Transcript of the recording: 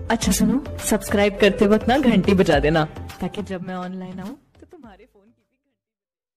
अच्छा सुनो, सब्सक्राइब करते वक्त ना घंटी बजा देना, ताकि जब मैं ऑनलाइन आऊँ तो तुम्हारे फोन की